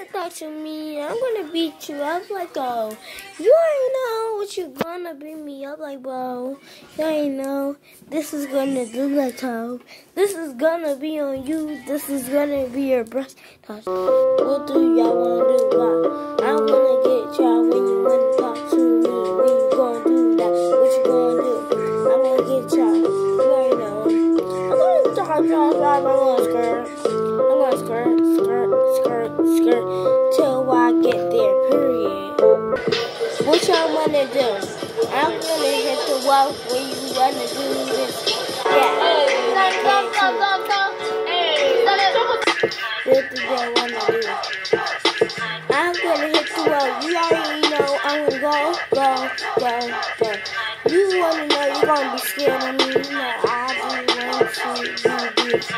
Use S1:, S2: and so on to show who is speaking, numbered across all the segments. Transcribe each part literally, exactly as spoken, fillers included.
S1: like that to me. I'm gonna beat you up like, oh, you already know what you're gonna beat me up like, bro. You already know this is gonna do like, oh, this is gonna be on you. This is gonna be your breast touch. What do y'all wanna do? What? I'm gonna get y'all when you wanna talk to me. When you gonna do that? What you gonna do? I'm gonna get y'all. You already know. I'm gonna talk y'all about my little skirt. I'm gonna skirt, skirt, skirt, skirt till I get there, period. What y'all wanna do? I'm gonna hit the wall when you wanna do this. Yeah. What do y'all wanna do? I'm gonna hit the wall. You already know I'm gonna go, go, go, go. You wanna know you're gonna be scared of me. You know I do want to do this.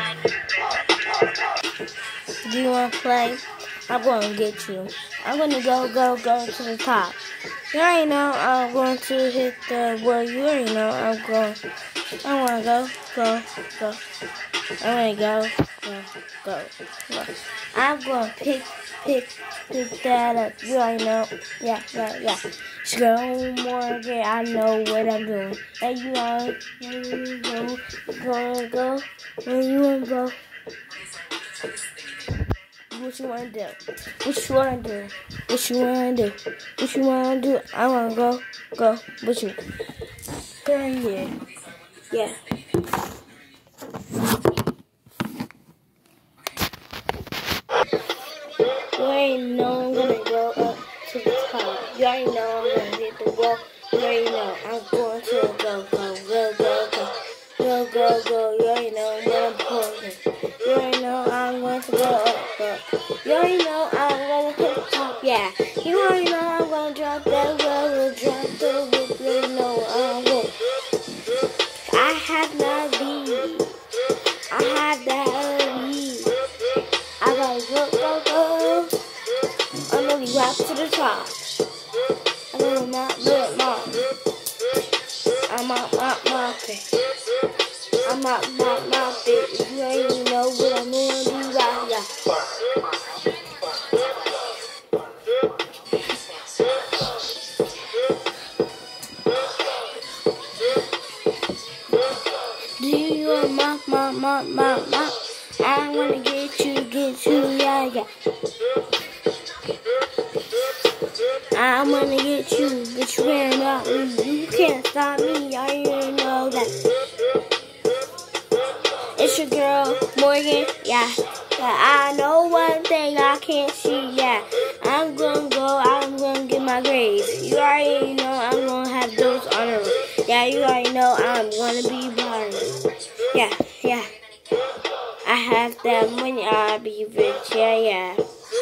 S1: Do you want to play? I'm going to get you. I'm going to go, go, go to the top. You already know I'm going to hit the, well, you already know I'm going, I want to go, go, go. I'm going to go, go, go, go. I'm going to pick, pick, pick that up. You already know. Yeah, yeah, yeah. Slow Morgan, I know what I'm doing. And you know, when you go, go, go, when you want to go. What you wanna do? What you wanna do? What you wanna do? What you wanna do? I wanna go, go with you. Period. Yeah. You already know I'm gonna go up to the top. You already know I'm gonna hit the wall. You already know I'm going to go, go, go, go, go. Go, go, go. You already know what I'm pulling. You already know I'm going to go up, up. You already know I'm going to hit the top, yeah. You already know I'm going to drop that well, drop the whip, you know I will. I have not lead. I have that lead. I gotta go, go, go. I'm going to rock to the top. I'm going to not let mom. I'm out, out, my face. I'm out, my, my face. You already know what I'm going to do right now. Do you want my, my, my, my, my? I wanna get you, get you, yeah, yeah. I wanna get you, but you ain't not me. You can't stop me, I already know that. It's your girl, Morgan, yeah. Yeah, I know one thing I can't see, yeah. I'm gonna go, I'm gonna get my grades. You already know I'm gonna have those honors. Yeah, you already know I'm gonna be born. Yeah, yeah. I have that money, I'll be rich, yeah, yeah.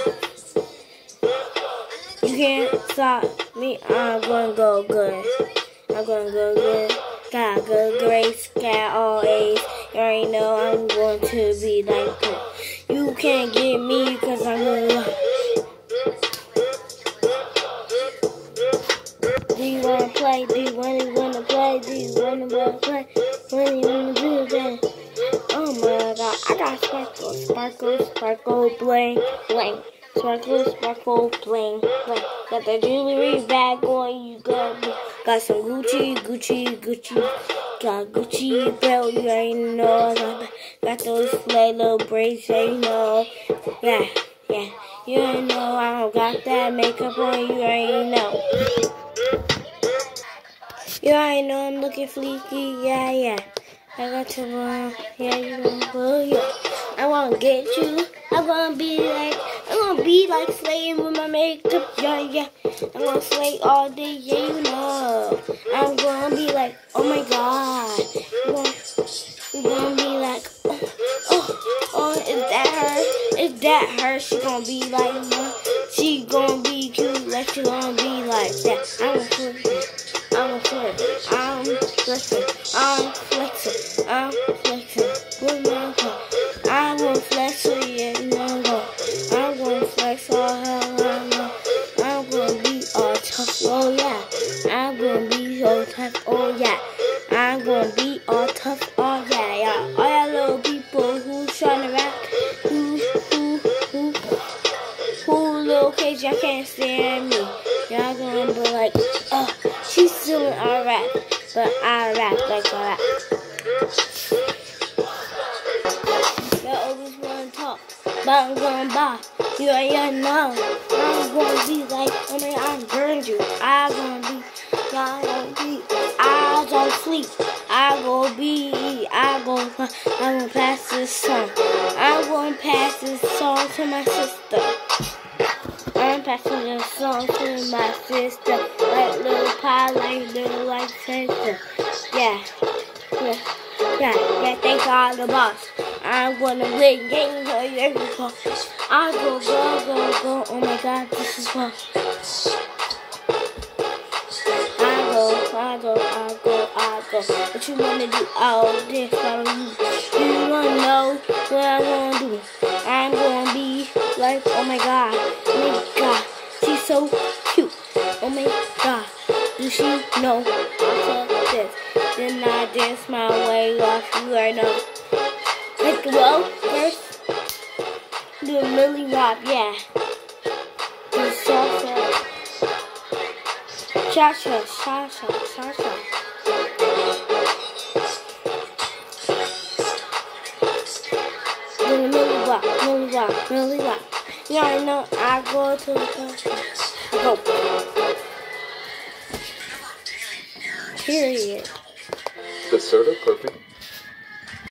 S1: You can't stop me, I'm gonna go good. I'm gonna go good. Got good grades, got all A's. You already know I'm going to be like good. You can't get me because I'm gonna. Do you wanna play? Do you wanna wanna play? Do you wanna wanna play? What do you wanna do then? Oh my god, I got sparkle, sparkle, sparkle, bling, bling. Sparkle, sparkle, bling, bling. Got the jewelry bag on, you got me. Got some Gucci, Gucci, Gucci. Got Gucci belt, you already know. Got, got those flat little braids, you know. Yeah, yeah. You already know I don't got that makeup on, you already know. You already know I'm looking fleeky, yeah, yeah. I got to run, yeah, you know, yeah. I wanna get you, I'm gonna be like, I'm gonna be like slaying with my makeup, yeah, yeah. I'm gonna slay all day, yeah, you know. I'm gonna be like, oh my god. I'm gonna, I'm gonna be like, oh, oh, oh, is that her? Is that her? She gonna be like, uh, she gonna be cute, like she gonna be like that. I'm gonna flip it. I'm flexing, I'm flexing, I'm flexing, I'm flexing with my car. I won't flex with you, no go. I'm gonna flex all hell I know. I'm gonna be all tough, oh yeah. I'm gonna be so tough, oh yeah. I'm gonna be all tough, oh yeah, yeah. All y'all little people who tryna rap, who, who, who, who little kids, y'all can't stand me. Y'all gonna be like, oh, she's still in our rap, but I rap like a rap. Y'all always wanna talk, but I'm gonna buy. You ain't know. I'm gonna be like, oh man, I burned you. I gonna be, y'all gonna be. I don't sleep. I gonna be. I gonna. I'm gonna pass this song. I'm gonna pass this song to my sister. I'm passing this song to my sister. Like little pie, like little like sister. Yeah. Yeah. Yeah. Yeah. Thank God the boss. I'm gonna win games on every call. I go, go, go, go. Oh my God, this is fun. I go, I go, I go, I go. What you wanna do? All this follow you. Do you wanna know what I'm gonna do? I'm gonna be like, oh my God, oh my God, she's so cute. Oh my God, does she know I took this? Then I dance my way off you right now. Like, well, first, do a Millie Rob, yeah. Do salsa. Cha-cha, cha-cha, cha-cha. Do a Millie Rob, Millie Rob, Millie Rob. You already know I go to the country. Go. Period.
S2: The soda perfect.